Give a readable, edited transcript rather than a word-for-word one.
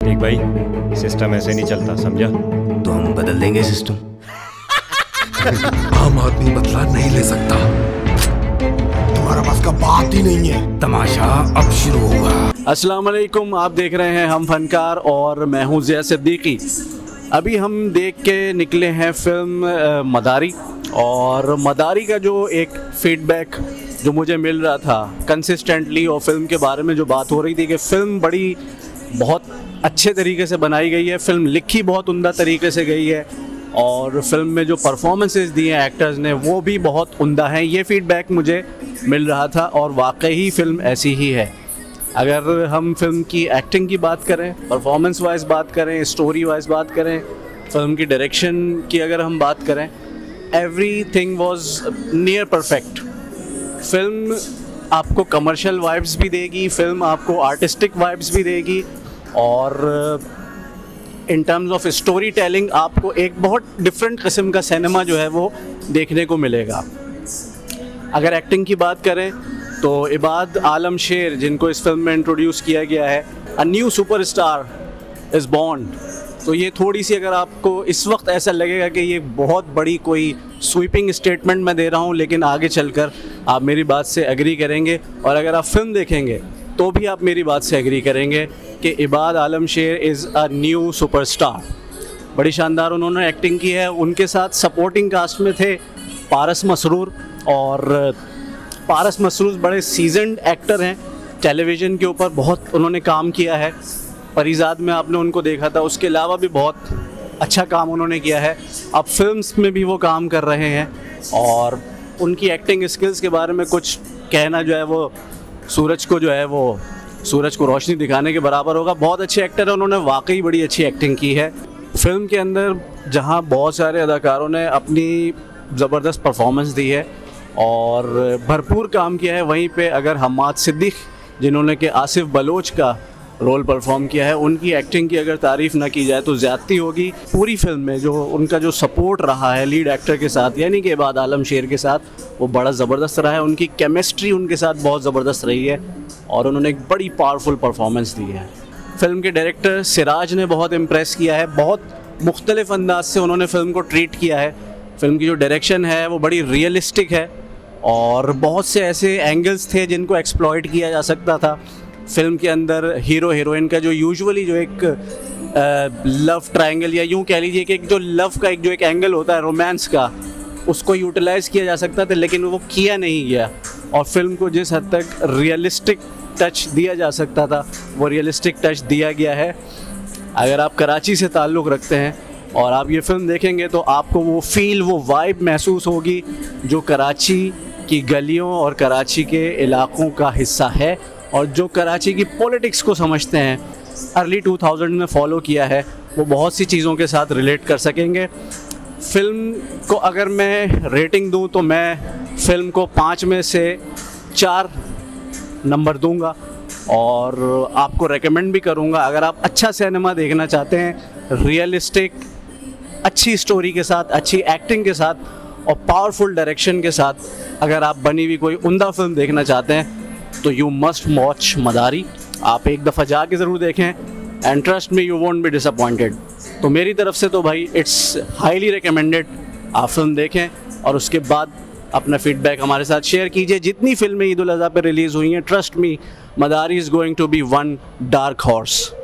देख भाई, सिस्टम ऐसे नहीं चलता, समझा? तो हम बदल देंगे सिस्टम। आम आदमी बदला नहीं ले सकता। तुम्हारा बस का बात ही नहीं है। तमाशा अब शुरू होगा। अस्सलाम वालेकुम, आप देख रहे हैं हम फनकार और मैं हूं ज़िया सिद्दीकी। अभी हम देख के निकले हैं फिल्म मदारी, और मदारी का जो एक फीडबैक जो मुझे मिल रहा था कंसिस्टेंटली, और फिल्म के बारे में जो बात हो रही थी कि फ़िल्म बहुत अच्छे तरीके से बनाई गई है, फ़िल्म लिखी बहुत उम्दा तरीके से गई है, और फिल्म में जो परफॉर्मेंसेस दिए हैं एक्टर्स ने वो भी बहुत उम्दा हैं। ये फीडबैक मुझे मिल रहा था और वाकई फ़िल्म ऐसी ही है। अगर हम फिल्म की एक्टिंग की बात करें, परफॉर्मेंस वाइज बात करें, स्टोरी वाइज बात करें, फिल्म की डायरेक्शन की अगर हम बात करें, everything was near perfect. Film आपको कमर्शियल वाइब्स भी देगी, फिल्म आपको आर्टिस्टिक वाइब्स भी देगी, और in terms of story telling आपको एक बहुत डिफरेंट किस्म का सिनेमा जो है वो देखने को मिलेगा। अगर एक्टिंग की बात करें तो इबाद आलम शेर, जिनको इस फिल्म में इंट्रोड्यूस किया गया है, a new superstar is born, तो ये थोड़ी सी, अगर आपको इस वक्त ऐसा लगेगा कि ये बहुत बड़ी कोई स्वीपिंग स्टेटमेंट मैं दे रहा हूँ, लेकिन आगे चलकर आप मेरी बात से एग्री करेंगे, और अगर आप फिल्म देखेंगे तो भी आप मेरी बात से एग्री करेंगे कि इबाद आलम शेर इज़ अ न्यू सुपरस्टार। बड़ी शानदार उन्होंने एक्टिंग की है। उनके साथ सपोर्टिंग कास्ट में थे पारस मसरूर, और पारस मसरूर बड़े सीजनड एक्टर हैं, टेलीविज़न के ऊपर बहुत उन्होंने काम किया है। परिजाद में आपने उनको देखा था, उसके अलावा भी बहुत अच्छा काम उन्होंने किया है। अब फिल्म्स में भी वो काम कर रहे हैं, और उनकी एक्टिंग स्किल्स के बारे में कुछ कहना जो है वो सूरज को रोशनी दिखाने के बराबर होगा। बहुत अच्छे एक्टर है, उन्होंने वाकई बड़ी अच्छी एक्टिंग की है। फिल्म के अंदर जहां बहुत सारे अदाकारों ने अपनी ज़बरदस्त परफॉर्मेंस दी है और भरपूर काम किया है, वहीं पे अगर हम्माद सिद्दीक, जिन्होंने कि आसिफ बलोच का रोल परफॉर्म किया है, उनकी एक्टिंग की अगर तारीफ़ ना की जाए तो ज़्यादती होगी। पूरी फिल्म में जो उनका जो सपोर्ट रहा है लीड एक्टर के साथ, यानी कि इबाद आलम शेर के साथ, वो बड़ा ज़बरदस्त रहा है। उनकी केमिस्ट्री उनके साथ बहुत ज़बरदस्त रही है, और उन्होंने एक बड़ी पावरफुल परफॉर्मेंस दी है। फिल्म के डायरेक्टर सिराज ने बहुत इम्प्रेस किया है, बहुत मुख्तलिफ अंदाज से उन्होंने फ़िल्म को ट्रीट किया है। फिल्म की जो डायरेक्शन है वो बड़ी रियलिस्टिक है, और बहुत से ऐसे एंगल्स थे जिनको एक्सप्लॉइट किया जा सकता था। फिल्म के अंदर हीरो हीरोइन का जो यूजुअली जो एक लव ट्रायंगल, या यूँ कह लीजिए कि एक जो लव का एक एंगल होता है रोमांस का, उसको यूटिलाइज़ किया जा सकता था, लेकिन वो किया नहीं गया। और फिल्म को जिस हद तक रियलिस्टिक टच दिया जा सकता था वो रियलिस्टिक टच दिया गया है। अगर आप कराची से ताल्लुक़ रखते हैं और आप ये फ़िल्म देखेंगे तो आपको वो फील, वो वाइब महसूस होगी जो कराची की गलियों और कराची के इलाक़ों का हिस्सा है, और जो कराची की पॉलिटिक्स को समझते हैं, अर्ली 2000 में फॉलो किया है, वो बहुत सी चीज़ों के साथ रिलेट कर सकेंगे। फ़िल्म को अगर मैं रेटिंग दूं तो मैं फ़िल्म को 5 में से 4 नंबर दूंगा, और आपको रेकमेंड भी करूंगा। अगर आप अच्छा सिनेमा देखना चाहते हैं, रियलिस्टिक, अच्छी स्टोरी के साथ, अच्छी एक्टिंग के साथ, और पावरफुल डायरेक्शन के साथ, अगर आप बनी हुई कोई उम्दा फिल्म देखना चाहते हैं तो यू मस्ट वॉच मदारी। आप एक दफ़ा जाके ज़रूर देखें, and trust me you won't be disappointed. तो मेरी तरफ से तो भाई इट्स हाईली रिकमेंडेड, आप फिल्म देखें और उसके बाद अपना फीडबैक हमारे साथ शेयर कीजिए। जितनी फिल्में ईद उल अज़हा पर रिलीज़ हुई हैं, trust me, Madaari is going to be one dark horse.